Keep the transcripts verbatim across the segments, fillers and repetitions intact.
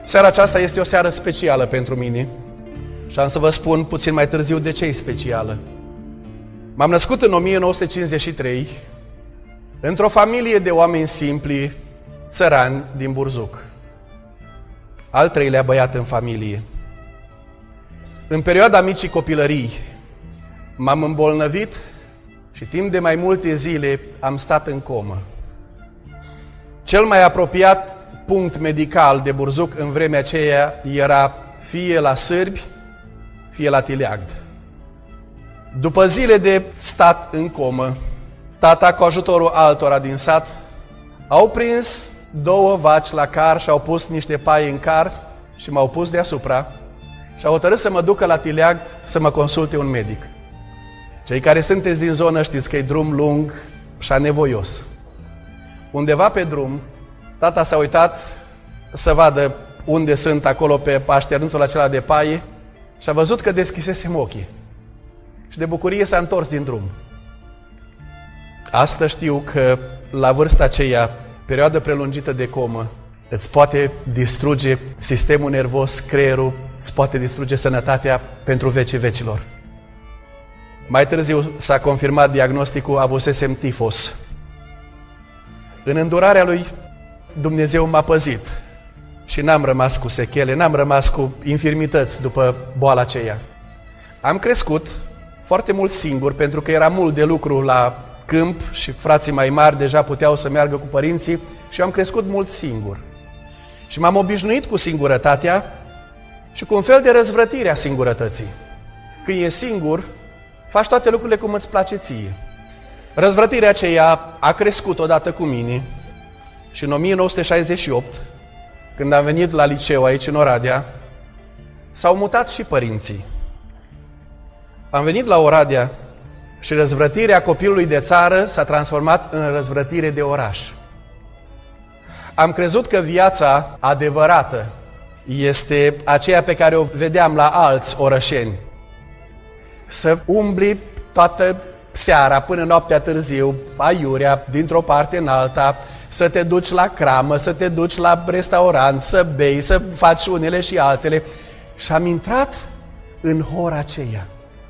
Seara aceasta este o seară specială pentru mine și am să vă spun puțin mai târziu de ce e specială. M-am născut în o mie nouă sute cincizeci și trei într-o familie de oameni simpli, țărani din Burzuc. Al treilea băiat în familie. În perioada micii copilării m-am îmbolnăvit și timp de mai multe zile am stat în comă. Cel mai apropiat punct medical de Burzuc în vremea aceea era fie la Sârbi, fie la Tileagd. După zile de stat în comă, tata cu ajutorul altora din sat au prins două vaci la car și au pus niște pai în car și m-au pus deasupra și au hotărât să mă ducă la Tileagd să mă consulte un medic. Cei care sunteți din zonă știți că e drum lung și anevoios. Undeva pe drum, tata s-a uitat să vadă unde sunt acolo pe așternutul acela de paie și a văzut că deschisesem ochii. Și de bucurie s-a întors din drum. Asta știu că la vârsta aceea, perioadă prelungită de comă, îți poate distruge sistemul nervos, creierul, îți poate distruge sănătatea pentru vecii vecilor. Mai târziu s-a confirmat diagnosticul, avusesem tifos. În îndurarea lui, Dumnezeu m-a păzit și n-am rămas cu sechele, n-am rămas cu infirmități după boala aceea. Am crescut foarte mult singur, pentru că era mult de lucru la câmp și frații mai mari deja puteau să meargă cu părinții și eu am crescut mult singur. Și m-am obișnuit cu singurătatea și cu un fel de răzvrătire a singurătății. Când e singur, faci toate lucrurile cum îți place ție. Răzvrătirea aceea a crescut odată cu mine și în o mie nouă sute șaizeci și opt, când am venit la liceu aici în Oradea, s-au mutat și părinții. Am venit la Oradea și răzvrătirea copilului de țară s-a transformat în răzvrătire de oraș. Am crezut că viața adevărată este aceea pe care o vedeam la alți orășeni. Să umbli toată seara până noaptea târziu, aiurea, dintr-o parte în alta, să te duci la cramă, să te duci la restaurant, să bei, să faci unele și altele. Și am intrat în hora aceea.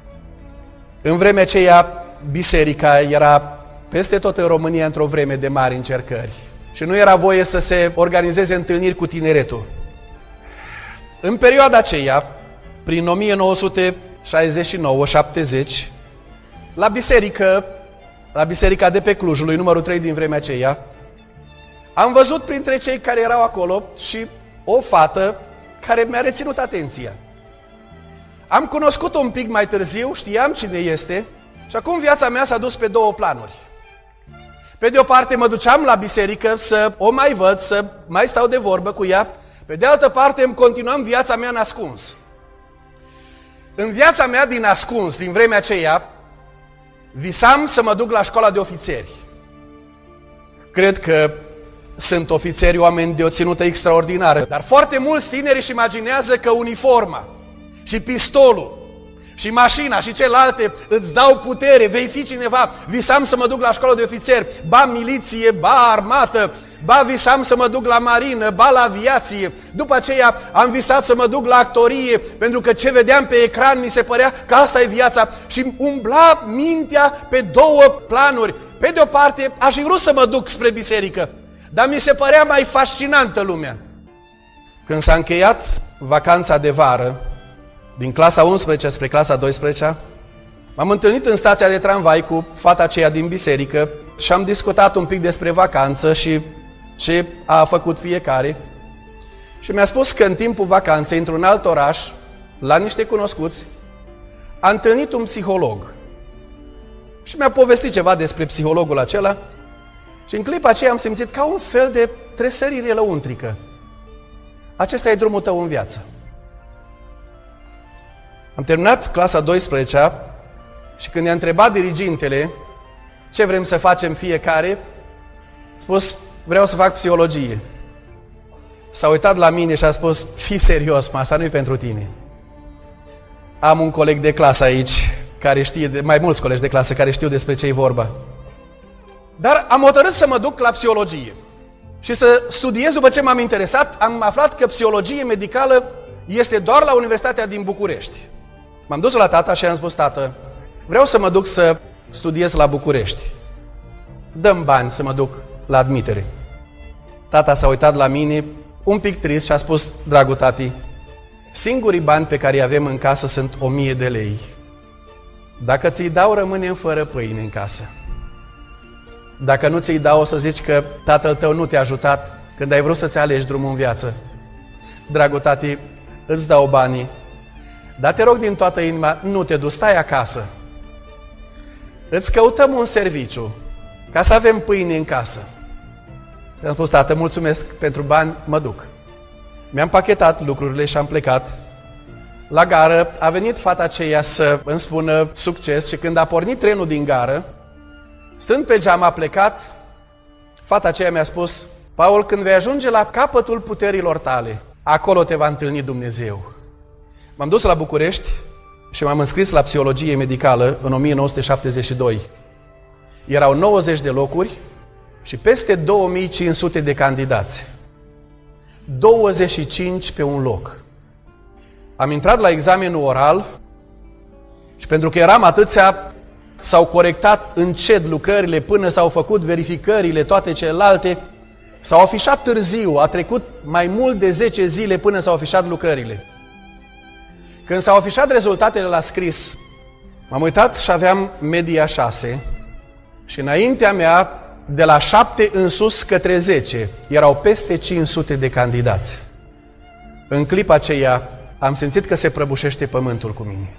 În vremea aceea, biserica era peste tot în România într-o vreme de mari încercări. Și nu era voie să se organizeze întâlniri cu tineretul. În perioada aceea, prin o mie nouă sute șaizeci și nouă șaptezeci, la biserică, la biserica de pe Clujului, numărul trei din vremea aceea, am văzut printre cei care erau acolo și o fată care mi-a reținut atenția. Am cunoscut-o un pic mai târziu, știam cine este și acum viața mea s-a dus pe două planuri. Pe de o parte mă duceam la biserică să o mai văd, să mai stau de vorbă cu ea, pe de altă parte îmi continuam viața mea în ascuns. În viața mea din ascuns, din vremea aceea, visam să mă duc la școala de ofițeri. Cred că sunt ofițeri oameni de o ținută extraordinară, dar foarte mulți tineri își imaginează că uniforma și pistolul și mașina și celelalte îți dau putere, vei fi cineva. Visam să mă duc la școală de ofițeri, ba miliție, ba armată, ba visam să mă duc la marină, ba la aviație. După aceea am visat să mă duc la actorie, pentru că ce vedeam pe ecran mi se părea că asta e viața. Și umbla mintea pe două planuri. Pe de o parte aș fi vrut să mă duc spre biserică, dar mi se părea mai fascinantă lumea. Când s-a încheiat vacanța de vară, din clasa unsprezecea spre clasa a douăsprezecea, m-am întâlnit în stația de tramvai cu fata aceea din biserică și am discutat un pic despre vacanță și ce a făcut fiecare. Și mi-a spus că în timpul vacanței, într-un alt oraș, la niște cunoscuți, a întâlnit un psiholog. Și mi-a povestit ceva despre psihologul acela și în clipa aceea am simțit ca un fel de tresărire lăuntrică. Acesta e drumul tău în viață. Am terminat clasa a douăsprezecea și când i-a întrebat dirigintele ce vrem să facem fiecare, a spus, vreau să fac psihologie. S-a uitat la mine și a spus, fii serios, mă, asta nu e pentru tine. Am un coleg de clasă aici, care știe, mai mulți colegi de clasă care știu despre ce e vorba. Dar am hotărât să mă duc la psihologie. și să studiez. După ce m-am interesat, am aflat că psihologie medicală este doar la Universitatea din București. M-am dus la tata și am spus: tată, vreau să mă duc să studiez la București. Dă-mi bani să mă duc la admitere. Tata s-a uitat la mine un pic trist și a spus: dragul tati, singurii bani pe care îi avem în casă sunt o mie de lei. Dacă ți-i dau, rămânem fără pâine în casă. Dacă nu ți-i dau, o să zici că tatăl tău nu te-a ajutat când ai vrut să-ți alegi drumul în viață. Dragul tati, îți dau banii, dar te rog din toată inima, nu te duci, stai acasă. Îți căutăm un serviciu ca să avem pâine în casă. I-am spus: tată, mulțumesc pentru bani, mă duc. Mi-am pachetat lucrurile și am plecat. La gară a venit fata aceea să îmi spună succes și când a pornit trenul din gară, stând pe geam, a plecat, fata aceea mi-a spus: Paul, când vei ajunge la capătul puterilor tale, acolo te va întâlni Dumnezeu. M-am dus la București și m-am înscris la psihologie medicală în o mie nouă sute șaptezeci și doi. Erau nouăzeci de locuri și peste două mii cinci sute de candidați. douăzeci și cinci pe un loc. Am intrat la examenul oral și pentru că eram atâția, s-au corectat încet lucrările până s-au făcut verificările, toate celelalte. S-au afișat târziu, a trecut mai mult de zece zile până s-au afișat lucrările. Când s-au afișat rezultatele la scris, m-am uitat și aveam media șase și înaintea mea, de la șapte în sus către zece, erau peste cinci sute de candidați. În clipa aceea am simțit că se prăbușește pământul cu mine.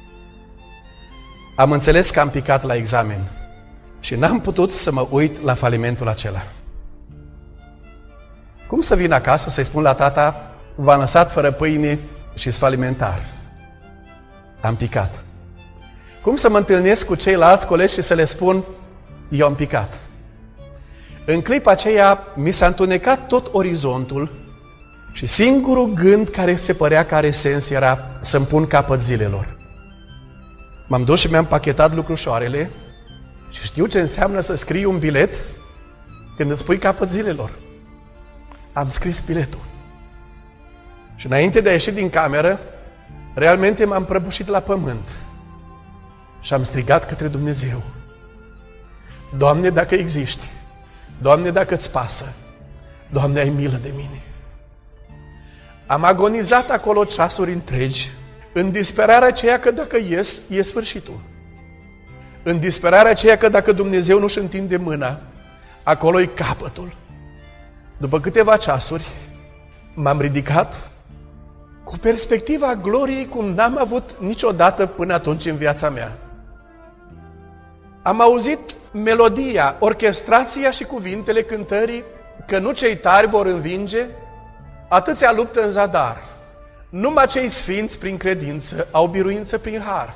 Am înțeles că am picat la examen și n-am putut să mă uit la falimentul acela. Cum să vin acasă să-i spun la tata: v-am lăsat fără pâine și-s falimentar? Am picat. Cum să mă întâlnesc cu ceilalți colegi și să le spun: eu am picat? În clipa aceea mi s-a întunecat tot orizontul și singurul gând care se părea că are sens era să-mi pun capăt zilelor. M-am dus și mi-am pachetat lucrușoarele și știu ce înseamnă să scrii un bilet când îți pui capăt zilelor. Am scris biletul. Și înainte de a ieși din cameră, realmente m-am prăbușit la pământ și am strigat către Dumnezeu: Doamne, dacă existi, Doamne, dacă îți pasă, Doamne, ai milă de mine. Am agonizat acolo ceasuri întregi, în disperarea aceea că dacă ies, e sfârșitul. În disperarea aceea că dacă Dumnezeu nu-și întinde mâna, acolo-i capătul. După câteva ceasuri, m-am ridicat cu perspectiva gloriei cum n-am avut niciodată până atunci în viața mea. Am auzit melodia, orchestrația și cuvintele cântării: că nu cei tari vor învinge, atâția luptă în zadar, numai cei sfinți prin credință au biruință prin har.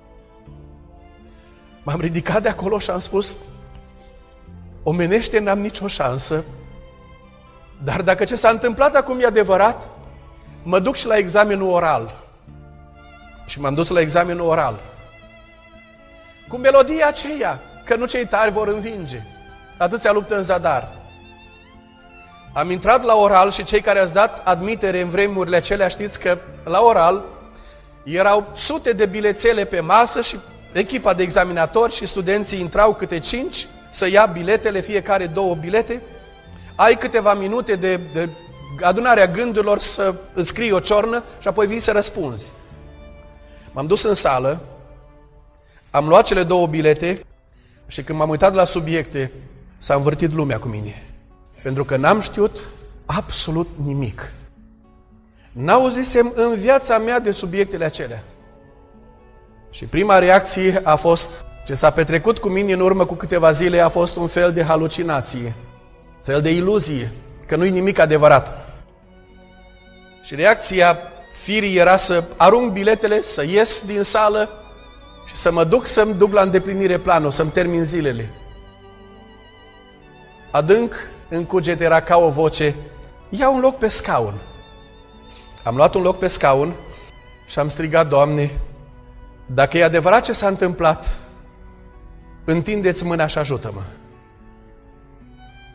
M-am ridicat de acolo și am spus: omenește, n-am nicio șansă, dar dacă ce s-a întâmplat acum e adevărat, mă duc și la examenul oral. Și m-am dus la examenul oral cu melodia aceea: că nu cei tari vor învinge, atâția luptă în zadar. Am intrat la oral și cei care ați dat admitere în vremurile acelea știți că la oral erau sute de bilețele pe masă și echipa de examinatori și studenții intrau câte cinci să ia biletele, fiecare două bilete. Ai câteva minute de, de adunarea gândurilor să îți scrii o ciornă și apoi vii să răspunzi. M-am dus în sală, am luat cele două bilete și când m-am uitat la subiecte, s-a învârtit lumea cu mine. Pentru că n-am știut absolut nimic. N-auzisem în viața mea de subiectele acelea. Și prima reacție a fost: ce s-a petrecut cu mine în urmă cu câteva zile a fost un fel de halucinație, fel de iluzie, că nu-i nimic adevărat. Și reacția firii era să arunc biletele, să ies din sală și să mă duc să-mi duc la îndeplinire planul, să-mi termin zilele. Adânc în cuget era ca o voce: ia un loc pe scaun. Am luat un loc pe scaun și am strigat: Doamne, dacă e adevărat ce s-a întâmplat, întindeți mâna și ajută-mă.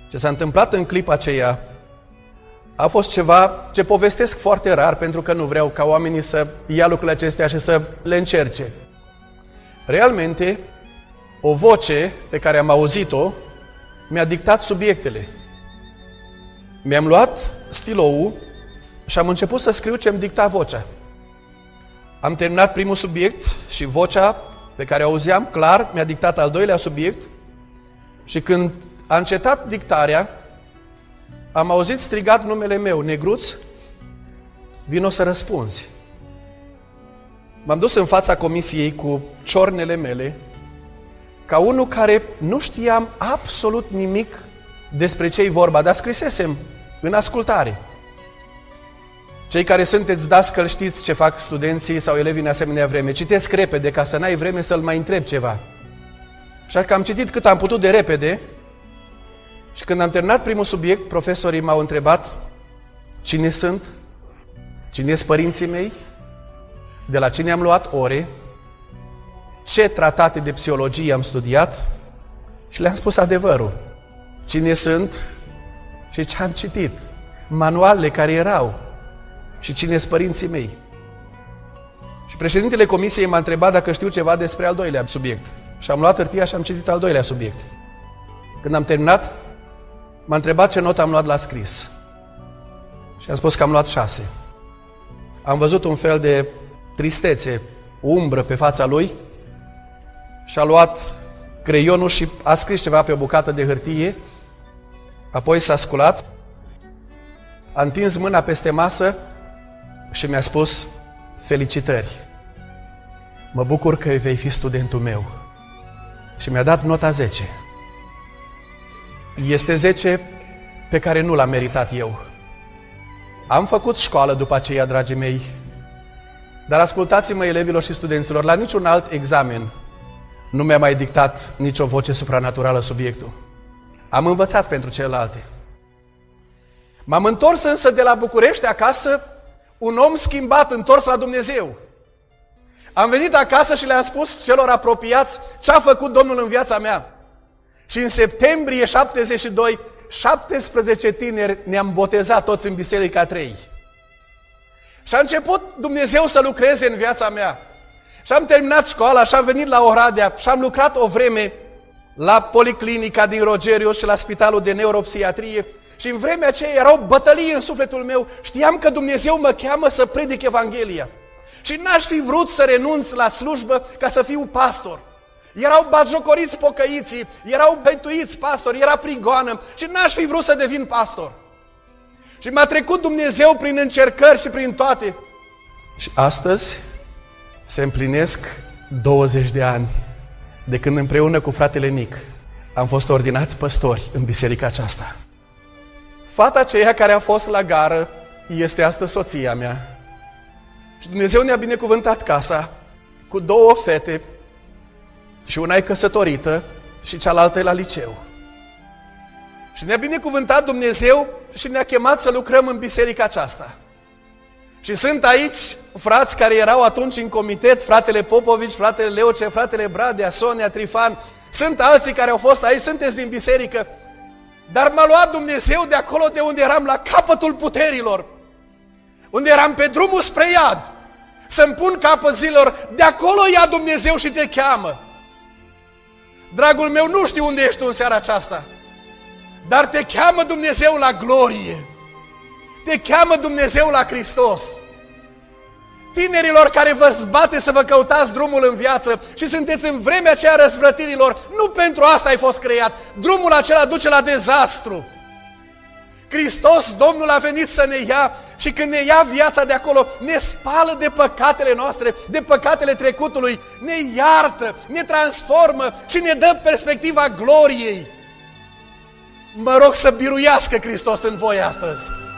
Ce s-a întâmplat în clipa aceea a fost ceva ce povestesc foarte rar, pentru că nu vreau ca oamenii să ia lucrurile acestea și să le încerce. Realmente, o voce pe care am auzit-o mi-a dictat subiectele. Mi-am luat stiloul și am început să scriu ce-mi dicta vocea. Am terminat primul subiect și vocea pe care o auzeam clar mi-a dictat al doilea subiect și când a încetat dictarea, am auzit strigat numele meu: Negruț, vino să răspunzi. M-am dus în fața comisiei cu ciornele mele, ca unul care nu știam absolut nimic despre ce-i vorba, dar scrisesem în ascultare. Cei care sunteți dascăl știți ce fac studenții sau elevii în asemenea vreme. Citesc repede ca să n-ai vreme să-l mai întreb ceva. Așa că am citit cât am putut de repede și când am terminat primul subiect, profesorii m-au întrebat cine sunt, cine sunt părinții mei, de la cine am luat ore, ce tratate de psihologie am studiat și le-am spus adevărul. Cine sunt și ce am citit, manualele care erau și cine sunt părinții mei. Și președintele comisiei m-a întrebat dacă știu ceva despre al doilea subiect. Și am luat hârtia și am citit al doilea subiect. Când am terminat, m-a întrebat ce notă am luat la scris. Și am spus că am luat șase. Am văzut un fel de tristețe, umbră pe fața lui și a luat creionul și a scris ceva pe o bucată de hârtie, apoi s-a sculat, a întins mâna peste masă și mi-a spus: felicitări, mă bucur că vei fi studentul meu. Și mi-a dat nota zece. Este zece pe care nu l-am meritat eu. Am făcut școală după aceea, dragii mei, dar ascultați-mă, elevilor și studenților, la niciun alt examen nu mi-a mai dictat nicio voce supranaturală subiectul. Am învățat pentru celelalte. M-am întors însă de la București acasă un om schimbat, întors la Dumnezeu. Am venit acasă și le-am spus celor apropiați ce a făcut Domnul în viața mea. Și în septembrie șaptezeci și doi, șaptesprezece tineri ne-am botezat toți în Biserica trei. Și a început Dumnezeu să lucreze în viața mea. Și am terminat școala și am venit la Oradea și am lucrat o vreme la Policlinica din Rogeriu și la Spitalul de Neuropsiatrie. Și în vremea aceea erau bătălii în sufletul meu. Știam că Dumnezeu mă cheamă să predic Evanghelia. Și n-aș fi vrut să renunț la slujbă ca să fiu pastor. Erau batjocoriți pocăiții, erau bătuiți pastori, era prigoană și n-aș fi vrut să devin pastor. Și m-a trecut Dumnezeu prin încercări și prin toate. Și astăzi se împlinesc douăzeci de ani de când împreună cu fratele Nic am fost ordinați păstori în biserica aceasta. Fata aceea care a fost la gară este astăzi soția mea. Și Dumnezeu ne-a binecuvântat casa cu două fete și una e căsătorită și cealaltă e la liceu. Și ne-a binecuvântat Dumnezeu și ne-a chemat să lucrăm în biserica aceasta. Și sunt aici frați care erau atunci în comitet, fratele Popovici, fratele Leoce, fratele Bradea, Sonia, Trifan. Sunt alții care au fost aici, sunteți din biserică. Dar m-a luat Dumnezeu de acolo de unde eram la capătul puterilor, unde eram pe drumul spre iad, să-mi pun capăt zilelor. De acolo ia Dumnezeu și te cheamă. Dragul meu, nu știu unde ești tu în seara aceasta, dar te cheamă Dumnezeu la glorie. Te cheamă Dumnezeu la Hristos. Tinerilor care vă zbate să vă căutați drumul în viață și sunteți în vremea aceea răzvrătirilor, nu pentru asta ai fost creat. Drumul acela duce la dezastru. Hristos, Domnul, a venit să ne ia și când ne ia viața de acolo, ne spală de păcatele noastre, de păcatele trecutului, ne iartă, ne transformă și ne dă perspectiva gloriei. Mă rog să biruiască Hristos în voi astăzi.